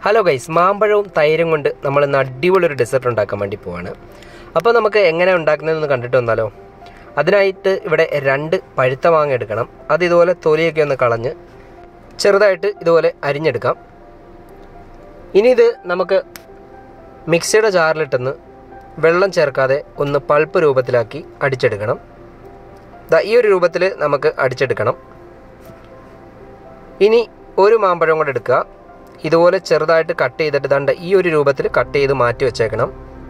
Hello guys, മാമ്പഴവും തൈരും കൊണ്ട് നമ്മൾ ഇന്ന് അടിപൊളിയൊരു ഡെസേർട്ട് ഉണ്ടാക്കാൻ വേണ്ടി പോവാണ്. അപ്പോൾ നമുക്ക് എങ്ങനെ ഉണ്ടാക്കുന്നതെന്ന് കണ്ടിട്ട് വന്നാലോ. അതിനായിട്ട് ഇവിടെ 2 പഴുത്ത മാങ്ങ എടുക്കണം. അത് ഇതുപോലെ തൊലിയൊക്കെ ഒന്ന് കളഞ്ഞ് ചെറുതായിട്ട് ഇതുപോലെ അരിഞ്ഞെടുക്കാം. ഇനി ഇത് നമുക്ക് മിക്സിയുടെ ജാറിലിട്ടെന്ന് വെള്ളം ചേർക്കാതെ ഒന്ന് പൾപ്പ് രൂപത്തിലാക്കി അടിച്ചെടുക്കണം. ഈ ഒരു രൂപത്തിൽ നമുക്ക് അടിച്ചെടുക്കണം. ഇനി ഒരു മാമ്പഴം കൂടെ എടുക്കുക. ഇതുപോലെ ചെറുതായിട്ട് കട്ട് ചെയ്തിട്ട് ദാണ്ട ഈ ഒരു രൂപത്തിൽ കട്ട് ചെയ്ത് മാറ്റി വെച്ചേക്കണം.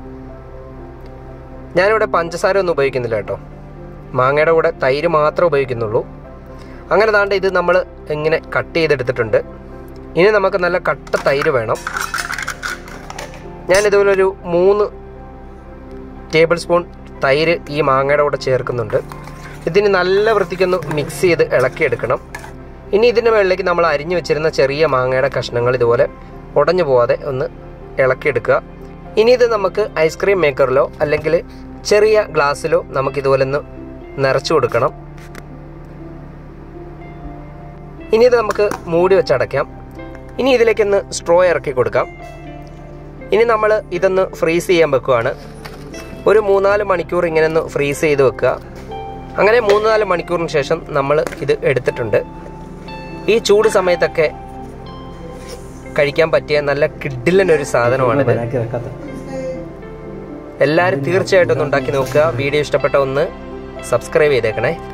ഞാനിവിടെ പഞ്ചസാര ഒന്നും ഉപയോഗിക്കുന്നില്ല കേട്ടോ, മാങ്ങയുടെ കൂടെ തൈര് മാത്രമേ ഉപയോഗിക്കുന്നുള്ളൂ. അങ്ങനെ ദാണ്ട ഇത് നമ്മൾ ഇങ്ങനെ കട്ട് ചെയ്തെടുത്തിട്ടുണ്ട്. ഇനി നമുക്ക് നല്ല കട്ട തൈര് വേണം. ഞാനിതുപോലെ ഒരു 3 ടേബിൾ സ്പൂൺ തൈര് ഈ മാങ്ങയുടെ കൂടെ ചേർക്കുന്നുണ്ട്. ഇതിന് നല്ല വൃത്തിക്കൊന്ന് മിക്സ് ചെയ്ത് ഇളക്കിയെടുക്കണം. ഇനി ഇതിൻ്റെ മുകളിലേക്ക് നമ്മൾ അരിഞ്ഞു വെച്ചിരുന്ന ചെറിയ മാങ്ങയുടെ കഷ്ണങ്ങൾ ഇതുപോലെ ഉടഞ്ഞു പോവാതെ ഒന്ന് ഇളക്കിയെടുക്കുക. ഇനി ഇത് നമുക്ക് ഐസ്ക്രീം മേക്കറിലോ അല്ലെങ്കിൽ ചെറിയ ഗ്ലാസ്സിലോ നമുക്കിതുപോലെ ഒന്ന് നിറച്ചു കൊടുക്കണം. ഇനി ഇത് നമുക്ക് മൂടി വെച്ചടയ്ക്കാം. ഇനി ഇതിലേക്കൊന്ന് സ്ട്രോ ഇറക്കി കൊടുക്കാം. ഇനി നമ്മൾ ഇതൊന്ന് ഫ്രീസ് ചെയ്യാൻ വെക്കുകയാണ്. ഒരു 3-4 മണിക്കൂർ ഇങ്ങനെ ഒന്ന് ഫ്രീസ് ചെയ്ത് വെക്കുക. അങ്ങനെ 3-4 മണിക്കൂറിന് ശേഷം നമ്മൾ ഇത് എടുത്തിട്ടുണ്ട്. ഈ ചൂട് സമയത്തൊക്കെ കഴിക്കാൻ പറ്റിയ നല്ല കിഡിലനൊരു സാധനമാണിത്. എല്ലാവരും തീർച്ചയായിട്ടും ഒന്ന് ഉണ്ടാക്കി നോക്കുക. വീഡിയോ ഇഷ്ടപ്പെട്ട ഒന്ന് സബ്സ്ക്രൈബ് ചെയ്തേക്കണേ.